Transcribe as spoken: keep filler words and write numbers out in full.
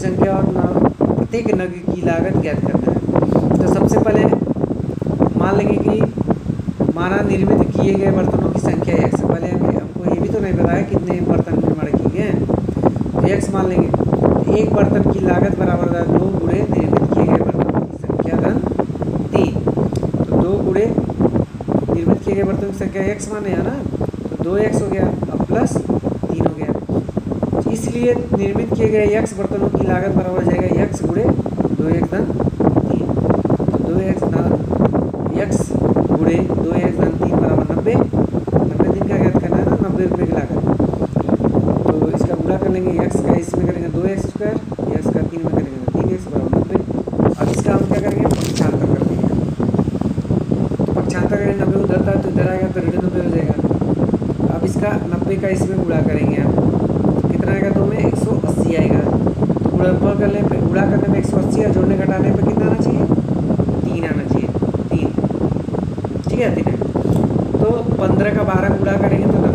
संख्या और नग प्रत्येक नग की लागत ज्ञात करना है। तो सबसे पहले मान लेंगे कि माना निर्मित किए गए बर्तनों की संख्या एक्स। पहले हमें हमको ये भी तो नहीं पता है कितने बर्तन निर्माण किए गए हैं, तो एक्स मान लेंगे। एक बर्तन की लागत बराबर है दो गुणे निर्मित किए गए बर्तनों की संख्या धन तीन। तो दो गुणे निर्मित किए गए बर्तनों की संख्या एक्स माने है ना, तो दो एक्स हो गया अब प्लस तीन हो गया। इसलिए निर्मित किए गए एक्स बर्तनों की लागत बराबर हो जाएगा एक्स गुणे दो एक्स धन तीन। तो दो एक्स धन एक्स गुणे दो एक्स धन तीन बराबर नब्बे। नब्बे दिन का ज्ञात करना है ना, नब्बे रुपये की लागत। तो इसका गुणा कर लेंगे, एक्स का इसमें करेंगे दो एक्स स्क्वायर, एक्स का तीन में करेंगे तो तीन एक्स बराबर नब्बे। अब इसका हम क्या करेंगे, पक्षांतर कर देंगे। तो पक्षांतर करेंगे, नब्बे उधर था तो इधर आएगा तो ऋण नब्बे हो जाएगा। अब इसका नब्बे का इसमें गुणा करेंगे हम, तो कितना आएगा, दो में एक सौ अस्सी आएगा। तो गुणा करने पे गुणा करने में एक सौ अस्सी और जोड़ने घटाने पर कितना आना चाहिए, तीन आना चाहिए, तीन। ठीक है, तीन है। तो पंद्रह का बारह गुणा करेंगे तो